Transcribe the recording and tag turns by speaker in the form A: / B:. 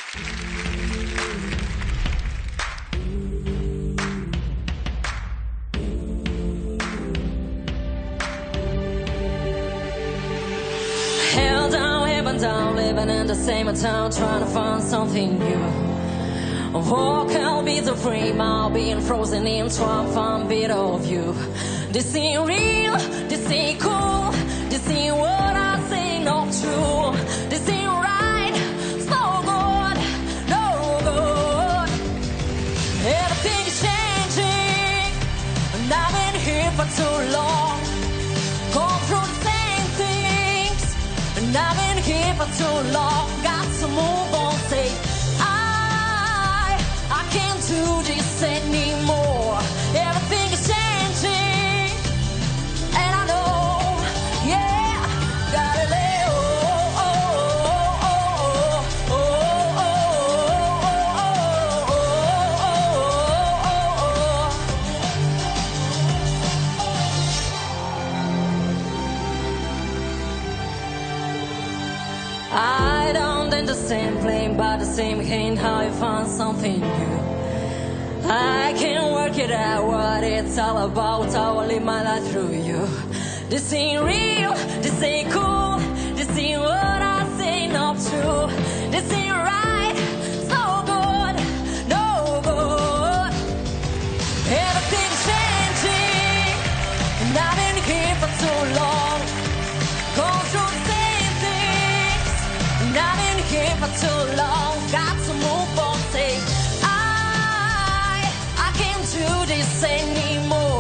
A: Hell down, heaven down, living in the same town, trying to find something new. Walk, I'll be the frame, I'll be frozen in, trying to find a bit of you. This ain't real, this ain't cool, this ain't what I say, not true. This ain't right, it's no good, no good. Everything is changing, and I've been here for too long. Gone through the same things, and I've been here for too long. Got to move on, say I can't do this anymore. Everything is changing, and I know, yeah, gotta let I don't understand playing by the same hand, how you find something new. I can't work it out what it's all about, how I live my life through you. This ain't real, this ain't cool, this ain't what I say, not true. This ain't right, it's no good, no good. Everything's changing, and I've been here for too long. Gone through the same things, and I've been here for too long. Got to move on, say I can't do this anymore.